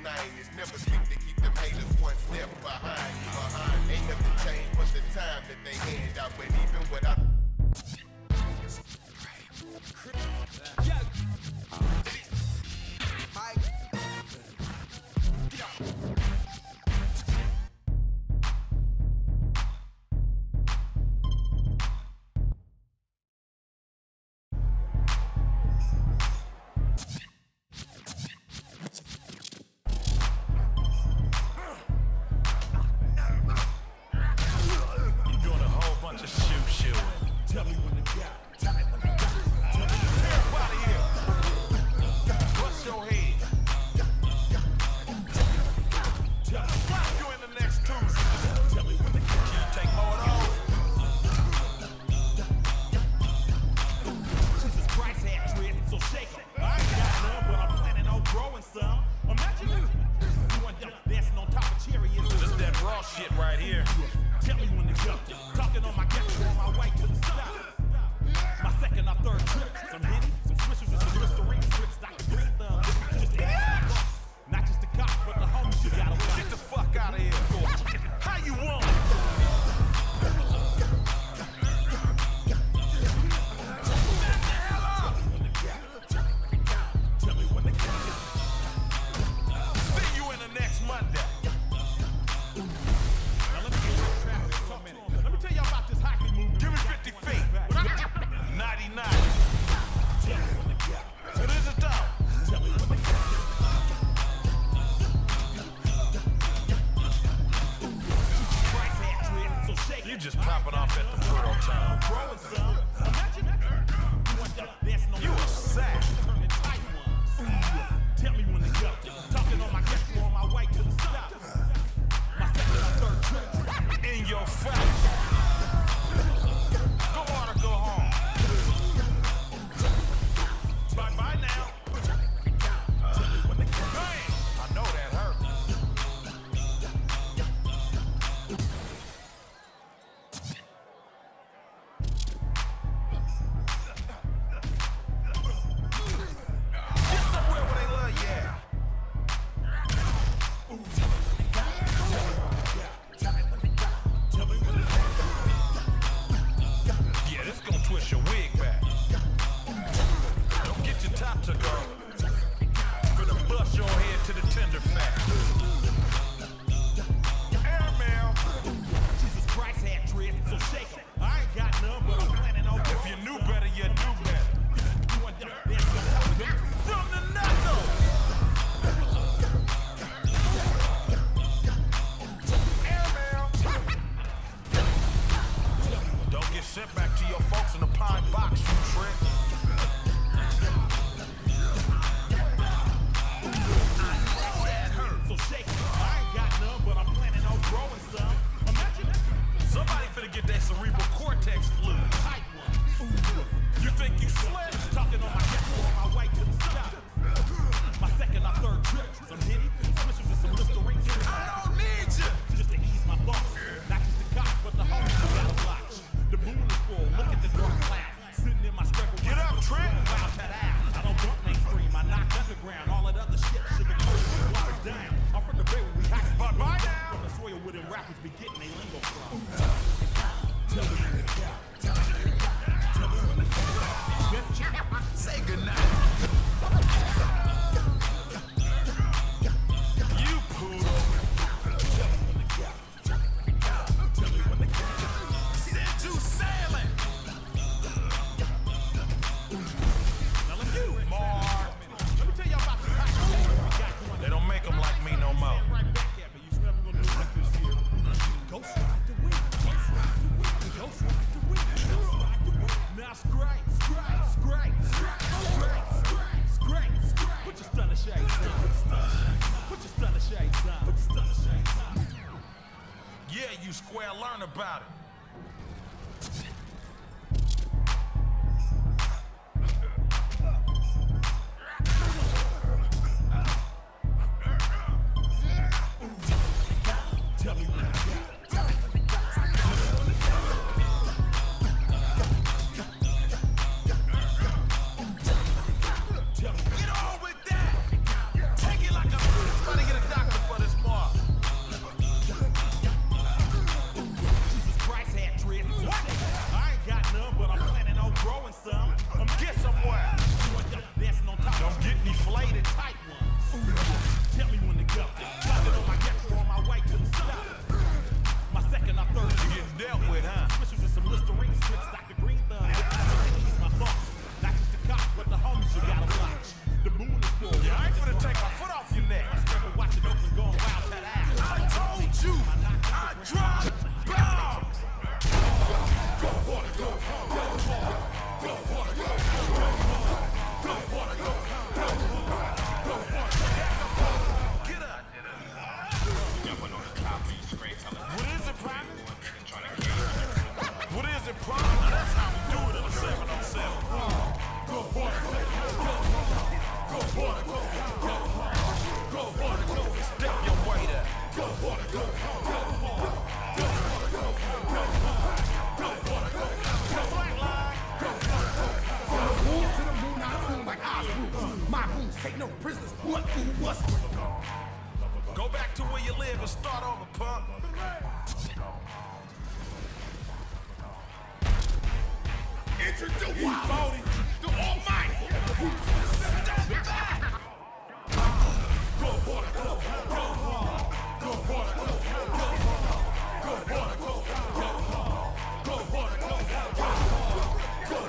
mind is never sleep to keep them haters one step behind. Ain't nothing changed but the time that they hand out, but even without Square, learn about it. Get on with that. Take it like a... Somebody get a take no prisoners. What food was? Go back to where you live and start over, punk. Introduce Bodie, the Almighty. Step back. Go border, go, go, go border, go, go, go border, go, go, go border, go, go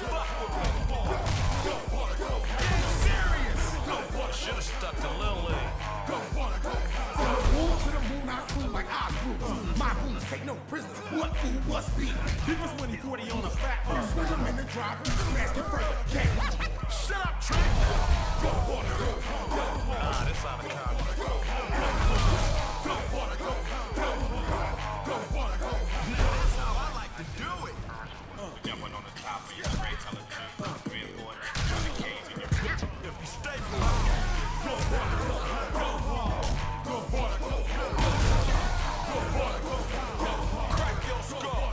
border, go. Get serious. Should've stuck to Lil League. Go border, go. From the moon to the moon, I grew like I grew. My boots take no prisoners. What food must be? He was winning 40 on a fat bus. Swing them in the drive, smash it further. Can't Shut up, Trent. go border, go, go. Nah, this out of context. Go border, go, go, go border, go. That's how I like to do it. Jumping on the top of your tray, tell it to three and quarter, the cage in your picture. If you stay Go border, go, go, go border, go, go, go border, go, go, crack your skull.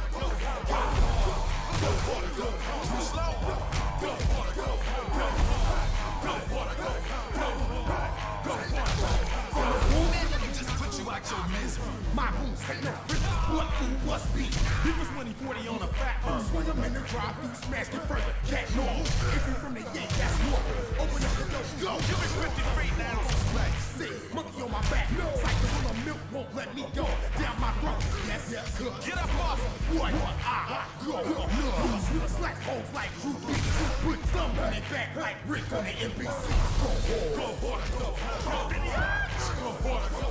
go border, go, Too slow. go border, go, go, go border, go, go, go border. Man, let me just put you out your misery. My boots take no prisoners. What food must be? He was winning 40 on a fat bus. Swing them in the drive, you smash it further. Can't normal. If you from the yank, that's normal. Open up the door, go. Give me 50 feet now. Sick, monkey on my back. Cycles on the milk won't let me go. Down my throat. Yes, yes, good. Get up off him. What? Go. Slack holes like Drew Brees. Put thumb on their back like Rick on the NBC. Go border, go, go border, go.